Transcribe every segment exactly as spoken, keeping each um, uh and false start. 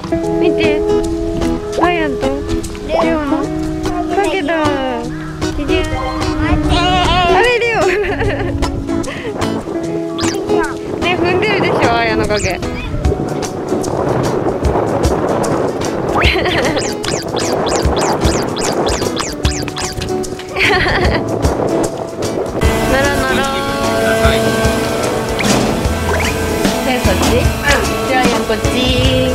見て、ワイヤンとレオの影だ。じじゃん。あれレオ。ね、踏んでるでしょ、ワイヤンの影。ならなら。で、そっち。じゃあ、やんこっち。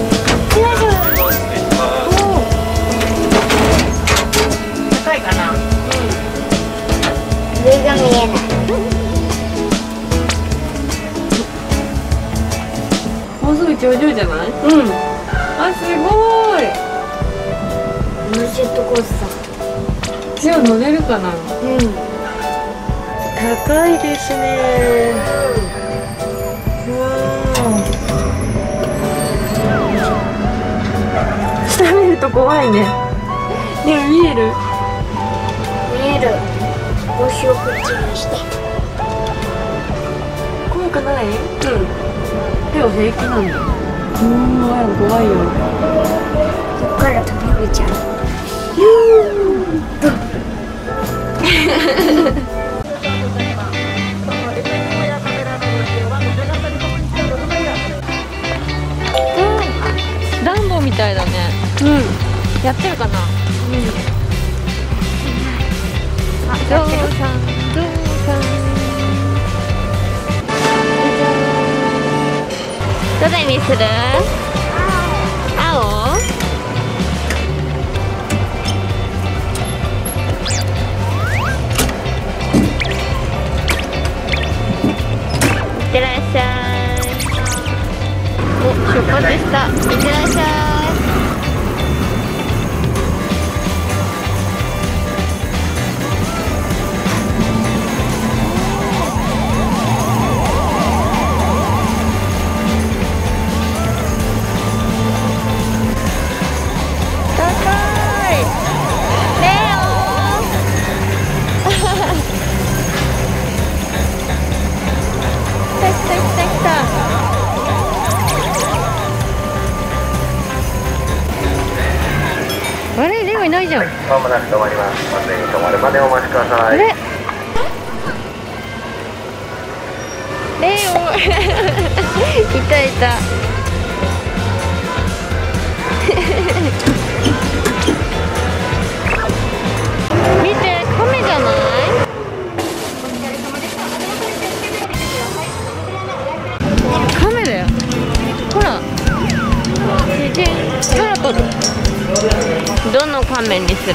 高いかな。 上が見えない。 もうすぐ頂上じゃない？うん。あ、すごい。 ジェットコースター。 ジオ乗れるかな。うん。高いですね。うわー。下見ると怖いね。でも見える。 見える。腰をこっちにして。 怖くない？うん。手を平気なんだ。うーん、怖いよ。 ここから飛び降りちゃう。 ダンボみたいだね。うん。やってるかな。うん。あ、ゾウさん、ゾウさん。どれにする？青？いってらっしゃい。お、出発した。いってらっしゃい。あれ、レオいないじゃん。 まもなく止まります。バスに止まるまでお待ちください。 あれレオいたいた。見て、カメじゃない？カメだよ。ほら。空飛ぶ。どのカメにする？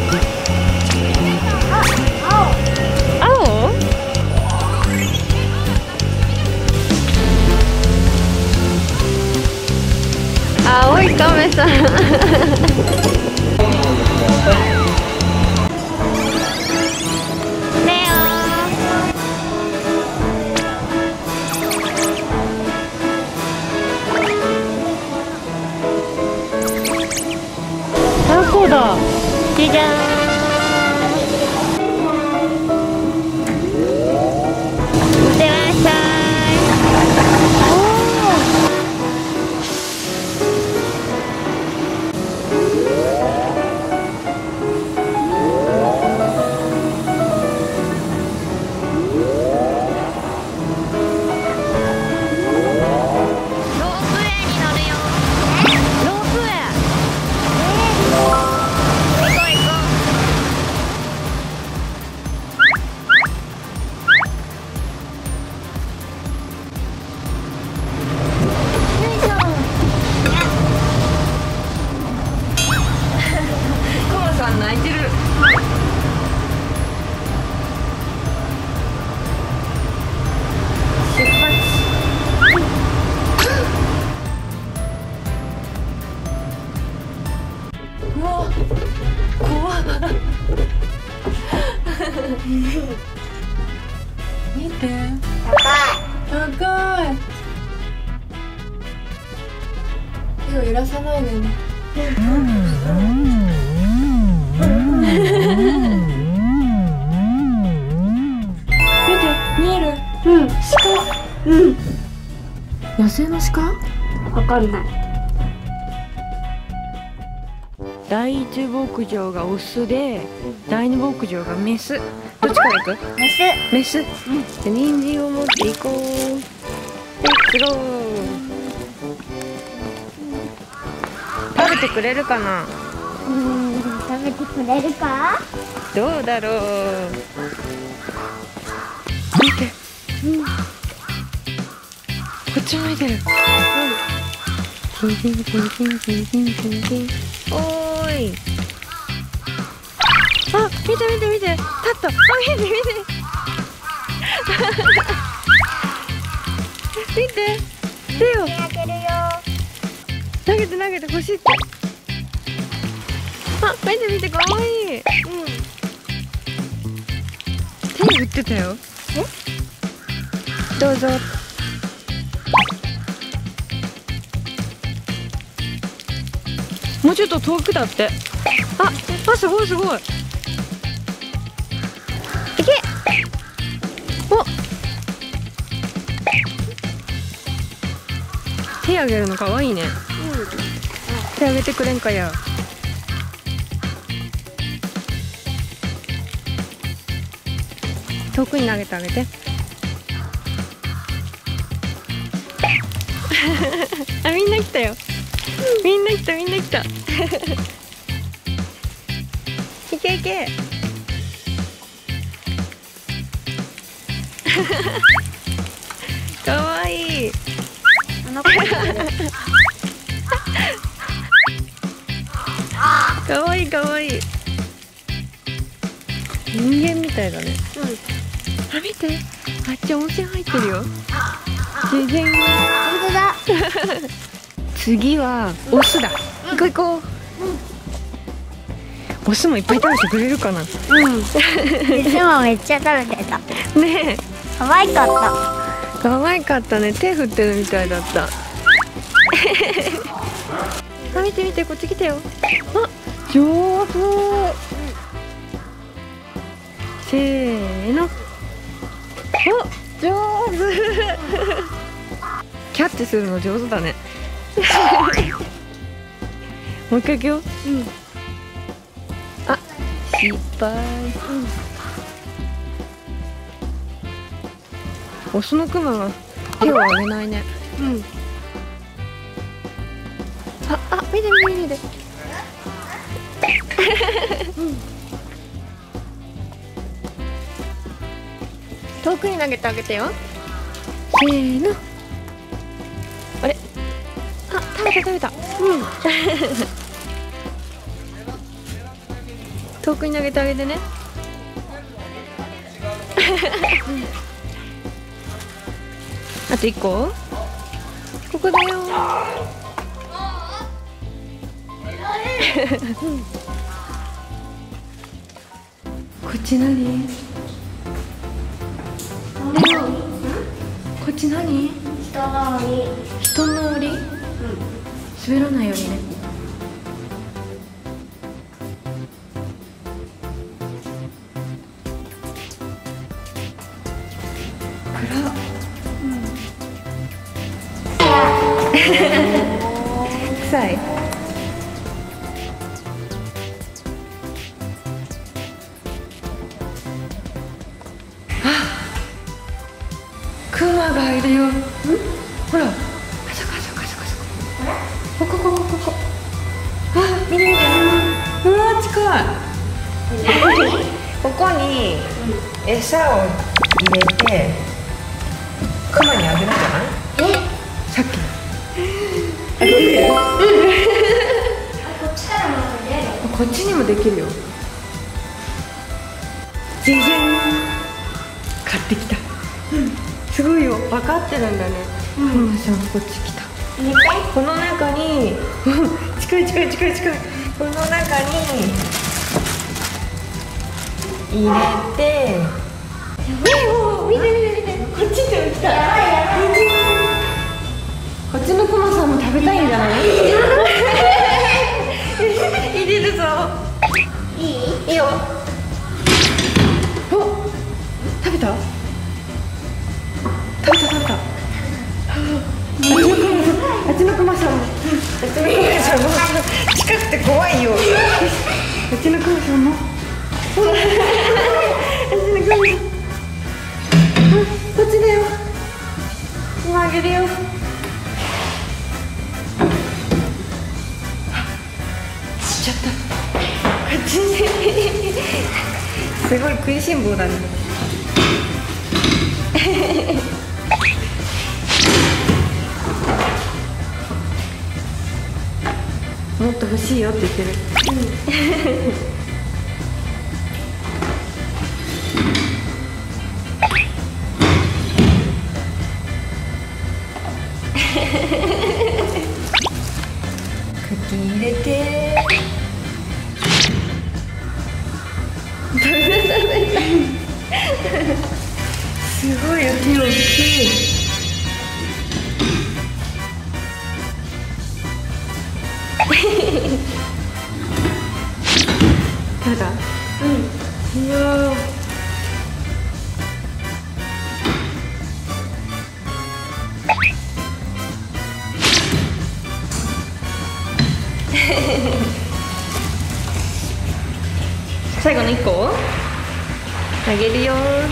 青？青いカメさん。そうだ。じじゃーん。いってらっしゃい。ロープウェイに乗るよ。ロープウェイ。泣いてる。出発。うわ、怖い。見て。高い。高い。手を揺らさないでね。見て、見える。うん、鹿。うん。野生の鹿？ わかんない。 第一牧場がオスで、第二牧場がメス。どっちから行く？ メス。 メス。じゃあ人参を持っていこう。レッツゴー。食べてくれるかな？ うん、食べてくれるか？ どうだろう。見て。うん。こっち向いてる。うん。ティンティンティンティンティンティンティンティン。おーい。あ、見て見て見て。立った。あ、見て見て。見て。手を。 開けるよ。 投げて投げてほしいって。あ、見て見て、かわいい。うん。手に振ってたよ。え？どうぞ。もうちょっと遠くだって。あ、あ、すごいすごい。いけ。お。手あげるのかわいいね。うん。手あげてくれんかや。遠くに投げてあげて。あ、みんな来たよ。みんな来たみんな来た。いけいけ。かわいい。 あの子かわいいかわいい。人間みたいだね。 うん。 あ、見て。あっち温泉入ってるよ。自然。 本当だ。 次はオスだ。行こう行こう。オスもいっぱい食べてくれるかな。 うん。いつもめっちゃ食べてた。 ねえ。 可愛かった。 可愛かったね。手振ってるみたいだった。あ、見て見て、こっち来てよ。あ、上手。せーの。お、上手。キャッチするの上手だね。もう一回行くよ。うん。あ、失敗。うん。オスのクマは手を上げないね。うん。あ、あ、見て見て見て。うん。遠くに投げてあげてよ。せーの。あれ。あ、食べた食べた。うん。遠くに投げてあげてね。あと一個。ここだよ。こっち何？こっち何？ 人の檻。 人の檻？うん。滑らないようにね。暗っ。臭い。クマがいるよ。ほら、あそこあそこあそこあそこ。ここここここ。あ、見て見て。うわ、近い。ここに餌を入れてクマにあげるんじゃない？え？さっきの。あ、できる？うん。 こっちからも出る。 こっちにもできるよ。じじん。買ってきた。うん。すごいよ。分かってるんだね。うん。ママさんこっち来た。 入れて。 この中に近い近い近い近い。この中に入れて。見て見て見て。こっちにも来た。やばいやばい。こっちのクマさんも食べたいんじゃない？入れるぞ。 いい？ いいよ。お、食べた？食べた食べた。あっちのクマさんも、あっちのクマさんも、あっちのクマさんも近くて怖いよ。 うちのクマさんもうちのクマさん、うん、こっちだよ。今あげるよ。しちゃった。こっちにすごい食いしん坊だね。もっと欲しいよって言ってる。茎入れて。すごいよ、手大きい。ただ、うん、いや最後のいっこあげるよ。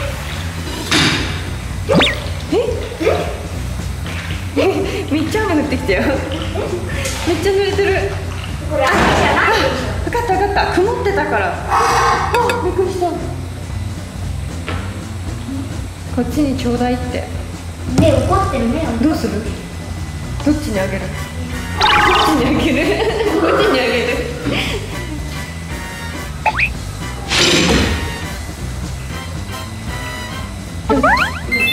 えめっちゃ雨降ってきたよ。めっちゃ濡れてる。 これ雨じゃないでしょ。 分かった分かった、曇ってたから。あ、びっくりした。こっちにちょうだいって。 目怒ってる目を。 どうする？どっちにあげる？こっちにあげる。こっちにあげる。